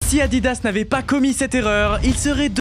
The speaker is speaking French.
Si Adidas n'avait pas commis cette erreur, il serait